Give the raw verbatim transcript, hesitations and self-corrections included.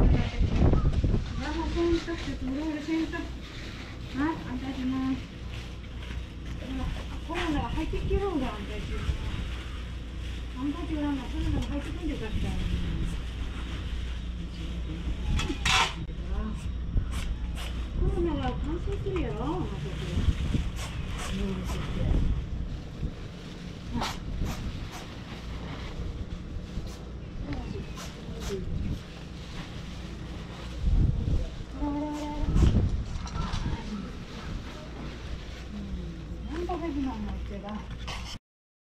洗濯機、いろいろ洗濯。はい、あんたちも。コロナが入ってきてるんだ、あんたち。あんたちは、コロナが入ってくんでかした。コロナが感染するやろ、あんたちは。